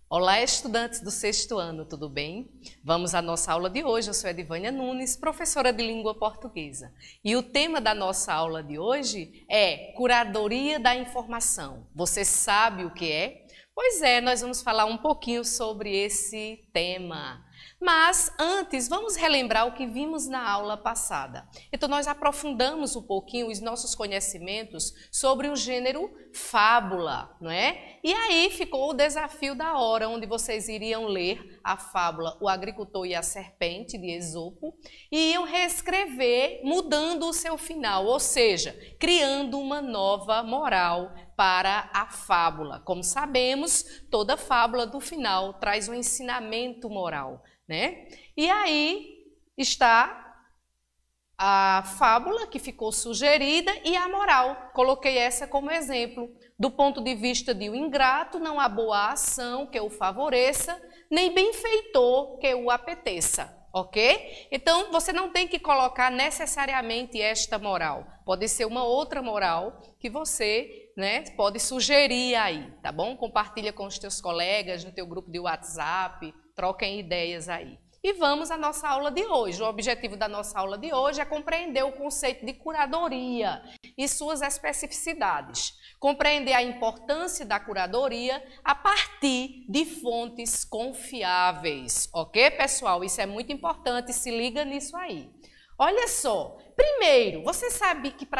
Olá, estudantes do sexto ano, tudo bem? Vamos à nossa aula de hoje. Eu sou Edivânia Nunes, professora de língua portuguesa. E o tema da nossa aula de hoje é Curadoria da Informação. Você sabe o que é? Pois é, nós vamos falar um pouquinho sobre esse tema. Mas antes, vamos relembrar o que vimos na aula passada. Então, nós aprofundamos um pouquinho os nossos conhecimentos sobre o gênero fábula, não é? E aí ficou o desafio da hora, onde vocês iriam ler a fábula O Agricultor e a Serpente, de Esopo, e iam reescrever, mudando o seu final, ou seja, criando uma nova moral para a fábula. Como sabemos, toda fábula do final traz um ensinamento moral, né? E aí está a fábula que ficou sugerida e a moral. Coloquei essa como exemplo. Do ponto de vista de o ingrato, não há boa ação que o favoreça, nem benfeitor que o apeteça. Ok? Então, você não tem que colocar necessariamente esta moral. Pode ser uma outra moral que você, pode sugerir aí, tá bom? Compartilha com os teus colegas no teu grupo de WhatsApp, troquem ideias aí. E vamos à nossa aula de hoje. O objetivo da nossa aula de hoje é compreender o conceito de curadoria e suas especificidades. Compreender a importância da curadoria a partir de fontes confiáveis. Ok, pessoal? Isso é muito importante, se liga nisso aí. Olha só, primeiro, você sabia que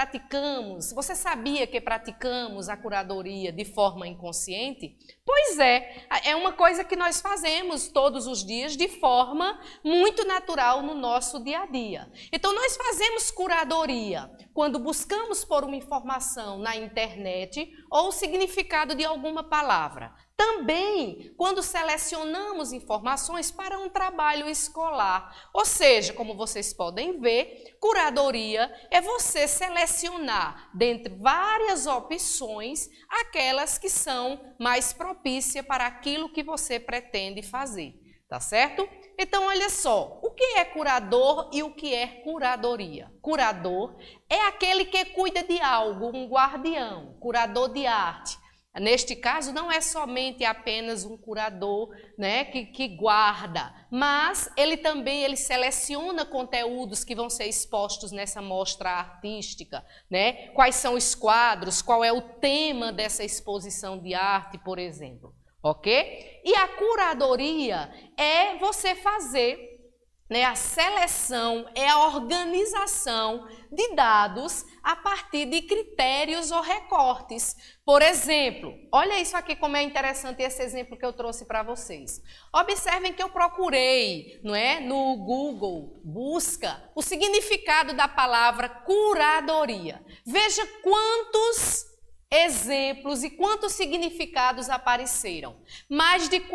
praticamos a curadoria de forma inconsciente? Pois é uma coisa que nós fazemos todos os dias de forma muito natural no nosso dia a dia. Então, nós fazemos curadoria quando buscamos por uma informação na internet ou o significado de alguma palavra. Também quando selecionamos informações para um trabalho escolar. Ou seja, como vocês podem ver, curadoria é você selecionar dentre várias opções aquelas que são mais propícias para aquilo que você pretende fazer. Tá certo? Então, olha só, o que é curador e o que é curadoria? Curador é aquele que cuida de algo, um guardião, curador de arte. Neste caso, não é somente apenas um curador, que guarda, mas ele também seleciona conteúdos que vão ser expostos nessa mostra artística, Quais são os quadros, qual é o tema dessa exposição de arte, por exemplo, ok? E a curadoria é você fazer a seleção, é a organização de dados a partir de critérios ou recortes. Por exemplo, olha isso aqui como é interessante esse exemplo que eu trouxe para vocês. Observem que eu procurei, no Google Busca, o significado da palavra curadoria. Veja quantos exemplos e quantos significados apareceram? Mais de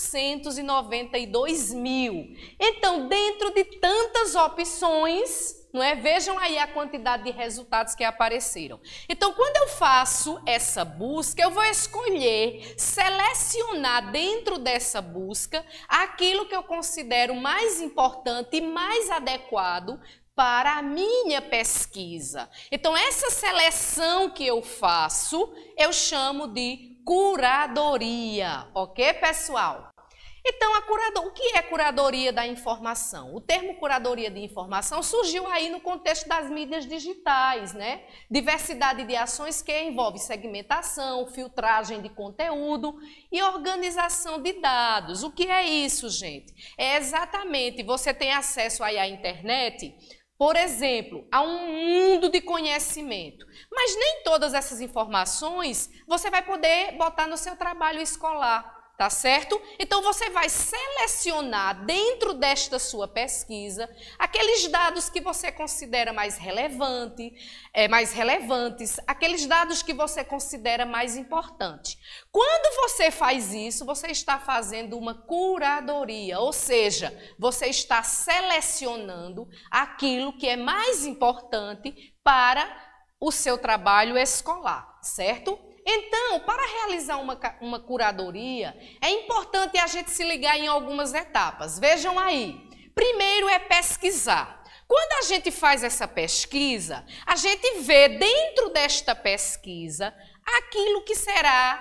492 mil. Então, dentro de tantas opções, vejam aí a quantidade de resultados que apareceram. Então, quando eu faço essa busca, eu vou escolher, selecionar dentro dessa busca aquilo que eu considero mais importante e mais adequado para a minha pesquisa. Então, essa seleção que eu faço, eu chamo de curadoria, ok, pessoal? Então, o que é curadoria da informação? O termo curadoria de informação surgiu aí no contexto das mídias digitais, Diversidade de ações que envolve segmentação, filtragem de conteúdo e organização de dados. O que é isso, gente? É exatamente, você tem acesso aí à internet, por exemplo, a um mundo de conhecimento, mas nem todas essas informações você vai poder botar no seu trabalho escolar, tá certo? Então você vai selecionar dentro desta sua pesquisa aqueles dados que você considera mais relevantes, aqueles dados que você considera mais importantes. Quando você faz isso, você está fazendo uma curadoria, ou seja, você está selecionando aquilo que é mais importante para o seu trabalho escolar, certo? Então, para realizar uma curadoria, é importante a gente se ligar em algumas etapas. Vejam aí. Primeiro é pesquisar. Quando a gente faz essa pesquisa, a gente vê dentro desta pesquisa aquilo que será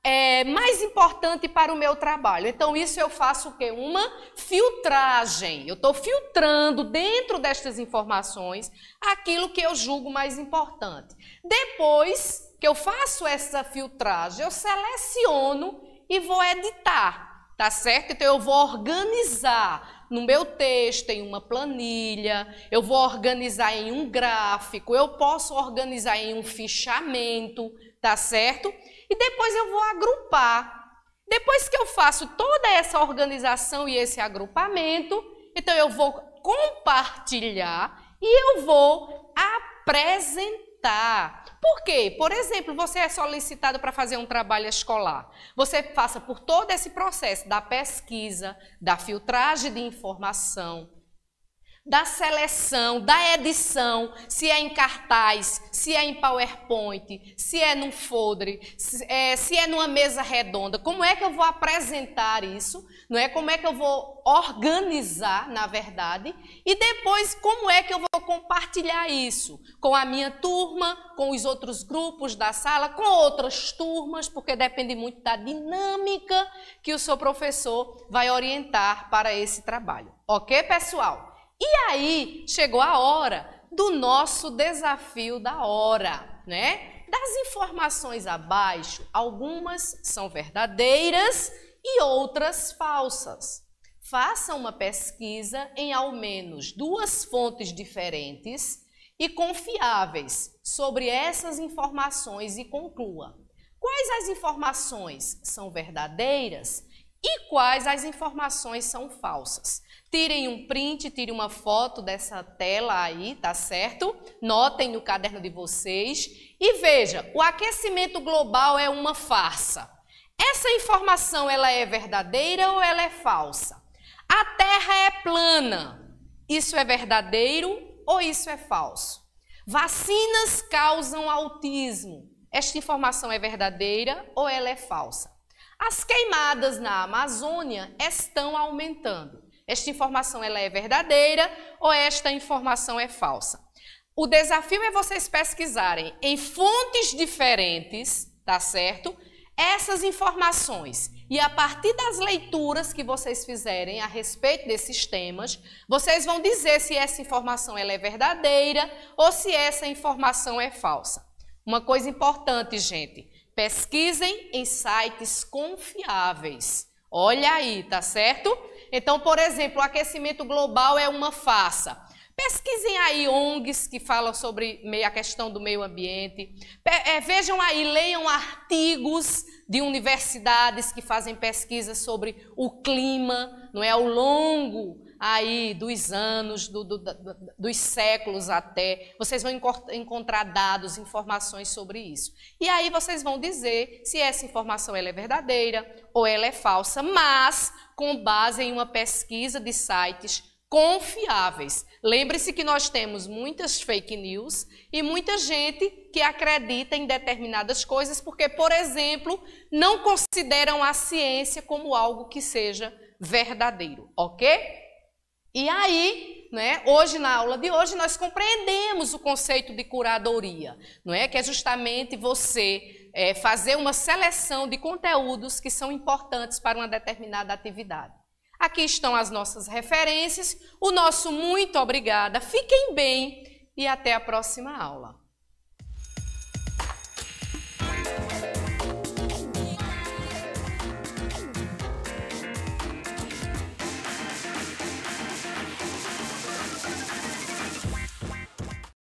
mais importante para o meu trabalho. Então, isso eu faço o quê? Uma filtragem. Eu estou filtrando dentro destas informações aquilo que eu julgo mais importante. Depois que eu faço essa filtragem, eu seleciono e vou editar, tá certo? Então, eu vou organizar no meu texto, em uma planilha, eu vou organizar em um gráfico, eu posso organizar em um fichamento, tá certo? E depois eu vou agrupar. Depois que eu faço toda essa organização e esse agrupamento, então eu vou compartilhar e eu vou apresentar. Por quê? Por exemplo, você é solicitado para fazer um trabalho escolar. Você passa por todo esse processo da pesquisa, da filtragem de informação, da seleção, da edição, se é em cartaz, se é em PowerPoint, se é num folder, se é numa mesa redonda. Como é que eu vou apresentar isso? Não é? Como é que eu vou organizar, na verdade? E depois, como é que eu vou compartilhar isso? Com a minha turma, com os outros grupos da sala, com outras turmas, porque depende muito da dinâmica que o seu professor vai orientar para esse trabalho. Ok, pessoal? E aí, chegou a hora do nosso desafio da hora, né? Das informações abaixo, algumas são verdadeiras e outras falsas. Faça uma pesquisa em ao menos 2 fontes diferentes e confiáveis sobre essas informações e conclua quais as informações são verdadeiras e quais as informações são falsas. Tirem um print, tirem uma foto dessa tela aí, tá certo? Notem no caderno de vocês e veja, o aquecimento global é uma farsa. Essa informação, ela é verdadeira ou ela é falsa? A Terra é plana. Isso é verdadeiro ou isso é falso? Vacinas causam autismo. Esta informação é verdadeira ou ela é falsa? As queimadas na Amazônia estão aumentando. Esta informação ela é verdadeira ou esta informação é falsa? O desafio é vocês pesquisarem em fontes diferentes, tá certo? Essas informações. E a partir das leituras que vocês fizerem a respeito desses temas, vocês vão dizer se essa informação ela é verdadeira ou se essa informação é falsa. Uma coisa importante, gente, pesquisem em sites confiáveis. Olha aí, tá certo? Então, por exemplo, o aquecimento global é uma farsa. Pesquisem aí ONGs que falam sobre a questão do meio ambiente. Vejam aí, leiam artigos de universidades que fazem pesquisas sobre o clima, não é, ao longo aí dos anos, dos séculos até. Vocês vão encontrar dados, informações sobre isso. E aí vocês vão dizer se essa informação ela é verdadeira ou ela é falsa, mas com base em uma pesquisa de sites confiáveis. Lembre-se que nós temos muitas fake news e muita gente que acredita em determinadas coisas porque, por exemplo, não consideram a ciência como algo que seja verdadeiro, ok? E aí, né, hoje na aula de hoje nós compreendemos o conceito de curadoria, não é? Que é justamente você fazer uma seleção de conteúdos que são importantes para uma determinada atividade. Aqui estão as nossas referências, o nosso muito obrigada, fiquem bem e até a próxima aula.